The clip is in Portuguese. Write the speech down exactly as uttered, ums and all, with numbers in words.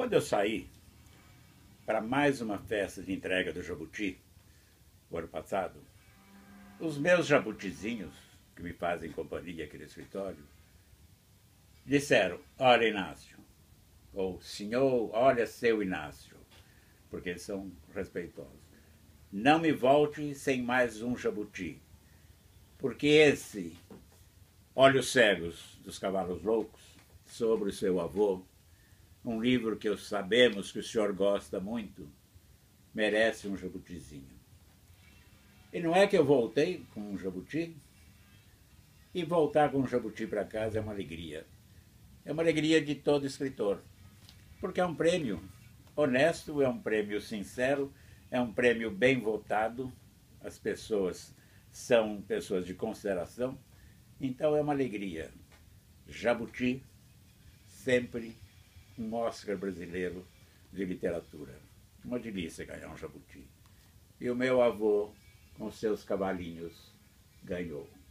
Quando eu saí para mais uma festa de entrega do Jabuti, o ano passado, os meus jabutizinhos, que me fazem companhia aqui no escritório, disseram: olha, Inácio, ou senhor, olha, seu Inácio, porque eles são respeitosos, não me volte sem mais um jabuti, porque esse Olhos Cegos dos Cavalos Loucos, sobre o seu avô, um livro que sabemos que o senhor gosta muito, merece um jabutizinho. E não é que eu voltei com um jabuti? E voltar com um jabuti para casa é uma alegria. É uma alegria de todo escritor, porque é um prêmio honesto, é um prêmio sincero, é um prêmio bem votado, as pessoas são pessoas de consideração, então é uma alegria. Jabuti, sempre um Oscar brasileiro de literatura. Uma delícia ganhar um jabuti. E o meu avô, com seus cavalinhos, ganhou.